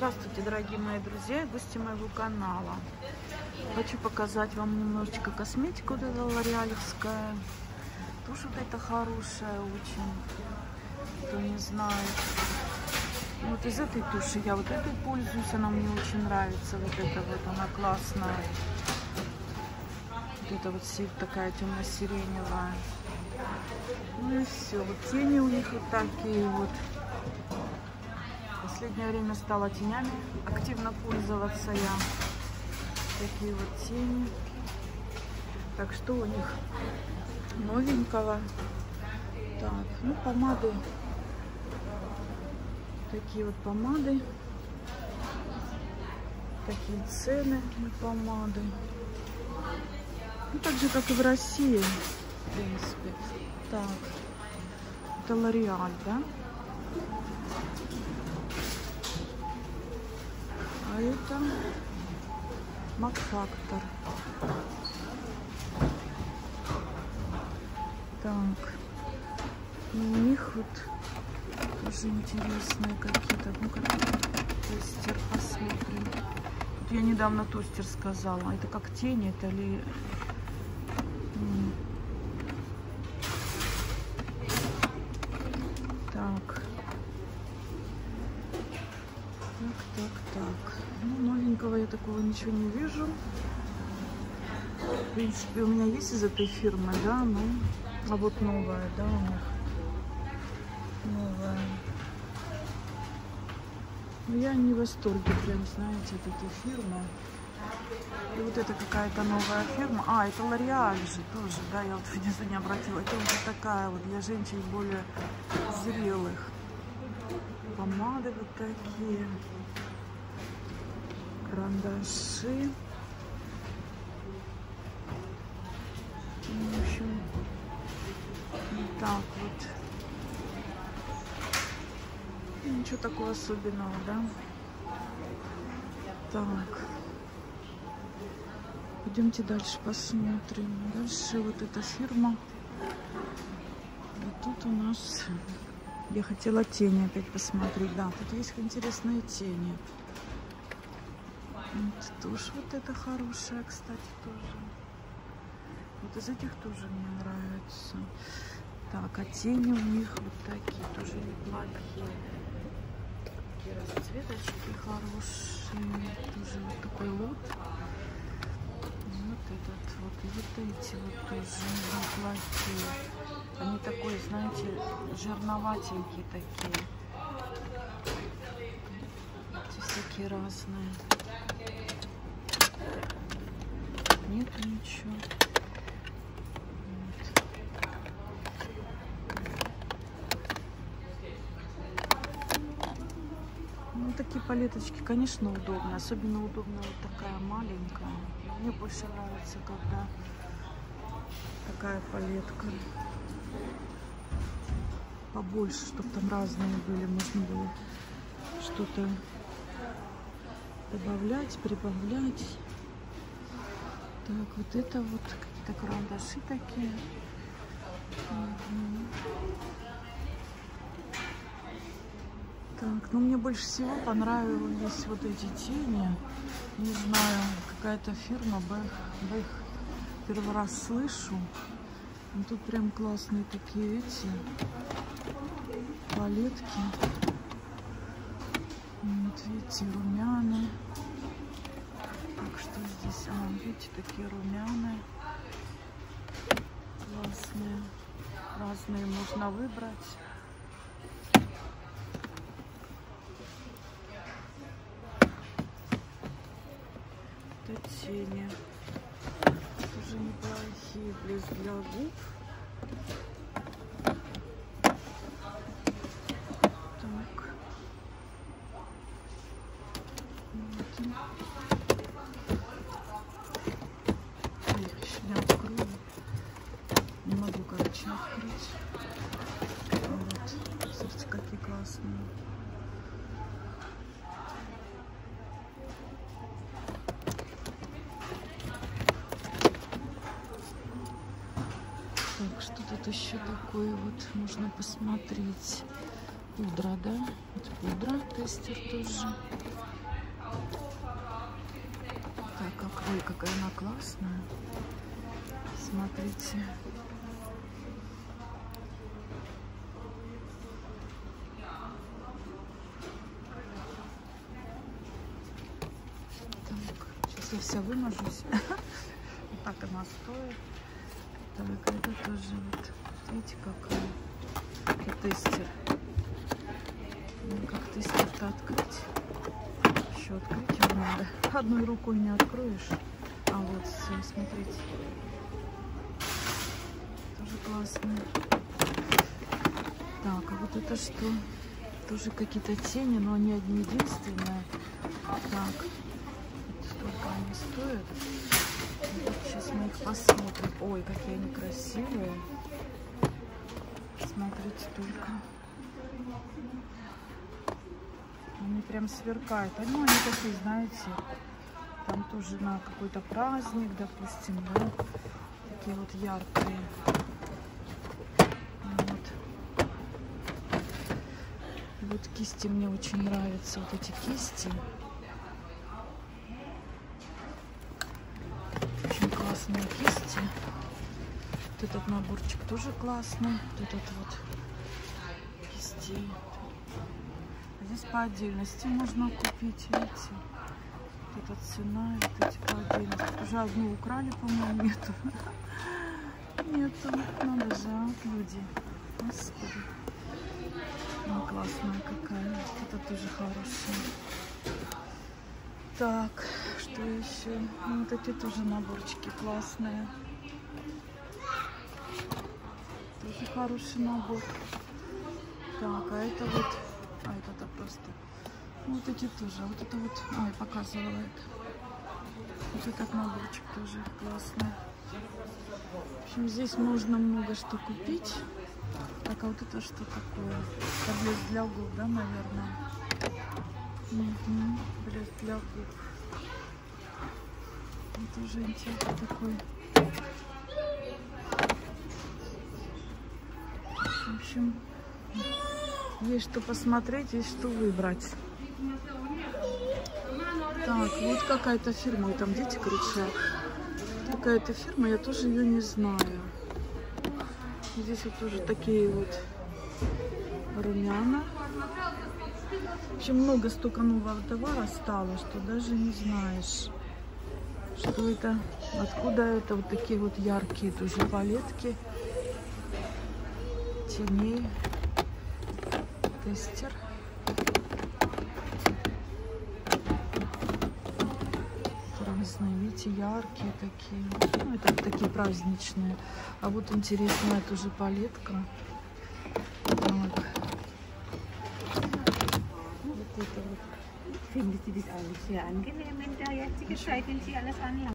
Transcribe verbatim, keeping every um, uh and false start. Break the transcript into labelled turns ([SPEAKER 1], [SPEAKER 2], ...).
[SPEAKER 1] Здравствуйте, дорогие мои друзья и гости моего канала. Хочу показать вам немножечко косметику, вот эта лореалевская. Тушь вот эта хорошая очень, кто не знает. Вот из этой туши я вот этой пользуюсь, она мне очень нравится. Вот эта вот, она классная. Вот это вот такая темно-сиреневая. Ну и все. Вот тени у них вот такие вот. В последнее время стала тенями активно пользоваться я. Такие вот тени. Так, что у них новенького? Так, ну помады. Такие вот помады. Такие цены на помады. Ну, так же, как и в России, в принципе. Так, это L'Oréal, да? А это Max Factor. Так, у них вот тоже интересные какие-то. Ну-ка, тостер посмотрим. Вот я недавно тостер сказала. Это как тени, это ли... Так. Так, так, так. Ну, новенького я такого ничего не вижу. В принципе, у меня есть из этой фирмы, да, ну, а вот новая, да, у них. Новая. Но я не в восторге, прям, знаете, от этой фирмы. И вот это какая-то новая фирма. А, это L'Oréal же тоже, да, я вот внизу не обратила. Это уже такая вот для женщин более зрелых. Помады вот такие. Карандаши. В общем, вот так вот. Ничего такого особенного, да? Так. Идемте дальше посмотрим. Дальше вот эта фирма. Вот тут у нас... Я хотела тени опять посмотреть. Да, тут есть интересные тени. Вот тушь вот эта хорошая, кстати, тоже. Вот из этих тоже мне нравится. Так, а тени у них вот такие, тоже неплохие. Такие расцветочки хорошие. Тоже вот такой лут. Вот этот вот. И вот эти вот тоже неплохие. Они такой, знаете, жирноватенькие такие. Эти всякие разные. Нету ничего. Вот. Ну, такие палеточки, конечно, удобно. Особенно удобно вот такая маленькая. Мне больше нравится, когда такая палетка. Побольше, чтобы там разные были. Можно было что-то добавлять, прибавлять. Так, вот это вот какие-то карандаши такие. Угу. Так, ну мне больше всего понравились вот эти тени. Не знаю, какая-то фирма, я их первый раз слышу. Но тут прям классные такие эти палетки. Вот видите, румяна. Так, что здесь? А, видите, такие румяна. Классные. Разные можно выбрать. Это тени. Тоже неплохие. Блеск для губ. Так. Вот. Не могу, короче, открыть. Вот. Смотрите, какие классные. Так, что тут еще такое вот можно посмотреть? Пудра, да? Вот пудра, тестер тоже. Ой, какая она классная. Смотрите. Так, сейчас я вся вымажусь. Вот так она стоит. Так, это тоже вот. Видите, какая. И тестер. Ну, как тестер-то открыть? Еще открыть его надо. Одной рукой не откроешь. А вот все, смотрите. Тоже классные. Так, а вот это что? Тоже какие-то тени, но они одни единственные. Так, вот столько они стоят. Вот сейчас мы их посмотрим. Ой, какие они красивые. Смотрите только. Они прям сверкают. А ну, они такие, знаете, там тоже на какой-то праздник, допустим, да? Такие вот яркие. Вот. Вот кисти мне очень нравятся. Вот эти кисти. Очень классные кисти. Вот этот наборчик тоже классный. Вот этот вот кисти. Здесь по отдельности можно купить, видите. Вот эта цена, вот эти по отдельности. Уже одну украли, по-моему, нету. Нету. Надо же, а, люди. Господи. Ну, классная какая. Это тоже хорошая. Так, что еще? Ну, вот эти тоже наборчики классные. Тоже хороший набор. Так, а это вот... А это-то просто... Ну, вот эти тоже. А вот это вот... Ой, показывала это. Вот этот наборчик тоже классный. В общем, здесь можно много что купить. Так, а вот это что такое? Это блеск для губ, да, наверное? Угу. Блеск для губ. Это тоже интересный такой. В общем, есть что посмотреть, есть что выбрать. Так, вот какая-то фирма, и там дети кричат. Какая-то фирма, я тоже ее не знаю. Здесь вот тоже такие вот румяна. В общем, много столько нового товара стало, что даже не знаешь, что это, откуда это. Вот такие вот яркие тоже палетки теней. Тестер. Разные, видите, яркие такие. Ну, это вот такие праздничные. А вот интересная тоже палетка. Так. Вот это вот.